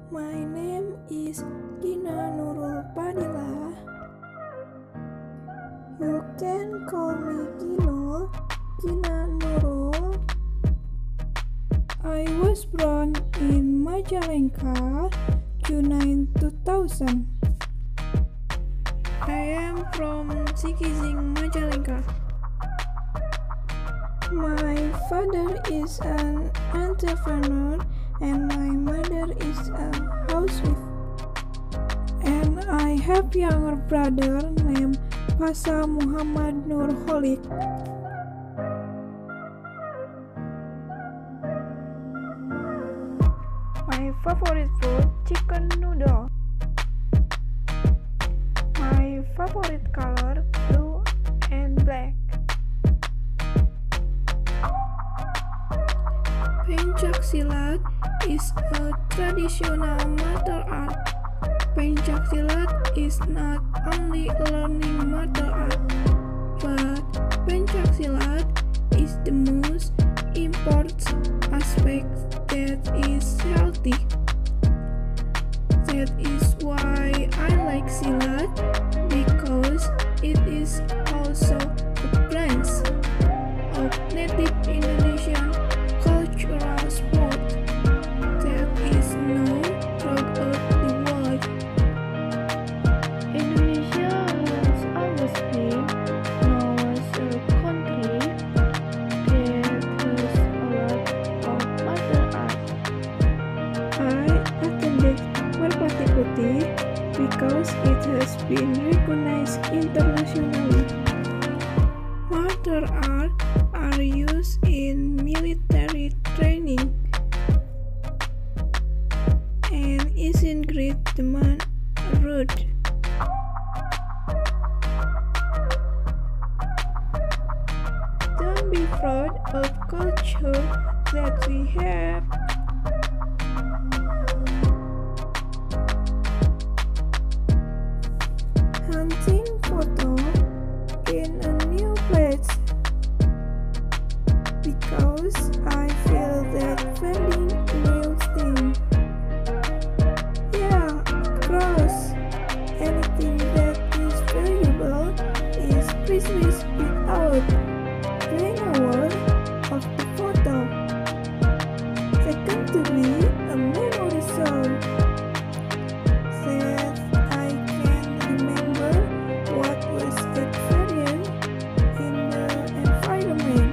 My name is Gina Nurul Fadillah. You can call me Ginul, Gina Nurul. I was born in Majalengka, June 9, 2000. I am from Sikizing, Majalengka. My father is an entrepreneur and my mother is a housewife. And I have younger brother named Pasa Muhammad Nur Holik. My favorite food, chicken noodle. My favorite color, blue and black. Pencak silat is a traditional martial art. Pencak silat is not only learning martial art, but pencak silat is the most important aspect that is healthy. That is why I like silat, because it is also a branch of native Indonesian cultural sport that is known throughout the world. Indonesia has always been known as a country that has a lot of martial art. I attended Merpati Putih because it has been recognized internationally. Martial art are used in military training and is in great demand abroad. Don't be proud of culture that we have. Hunting photo in a new place, because I feel that finding new thing. Yeah, of course, anything that is valuable is priceless without being aware of the photo. Secondly, a memory zone that I can remember what was experienced in the environment.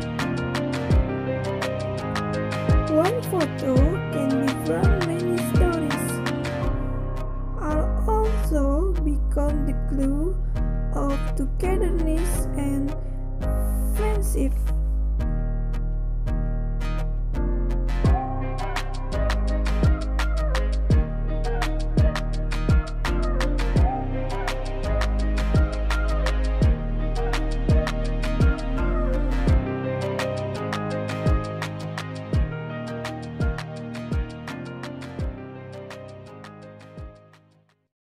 One photo can be from many stories. I'll also become the glue of togetherness and friendship.